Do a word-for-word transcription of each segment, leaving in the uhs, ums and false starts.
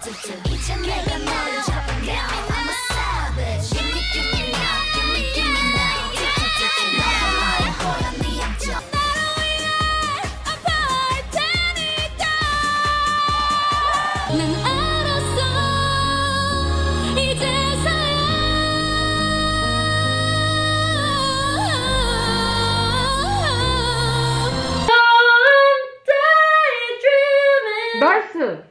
이제 내가 너를 잡아 now I'm a savage Give me give me now give me give me now 너가 말해 보여 네 약점 나로 인해 아파할 테니까 난 알았어 이제서야 나이스!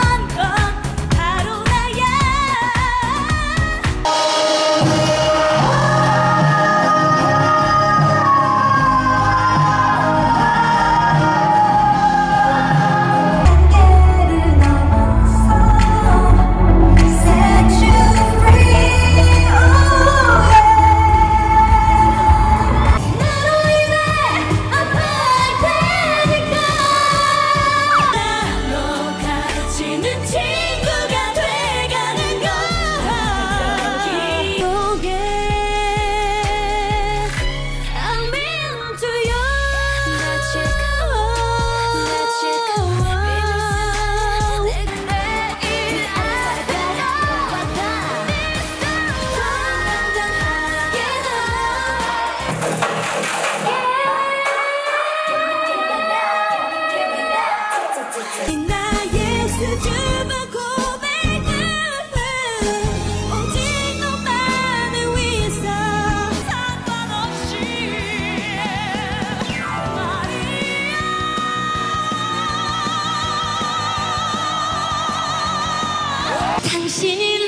나의 수줍은 고백은 오직 너만을 위해서 상관없이 말이야 당신이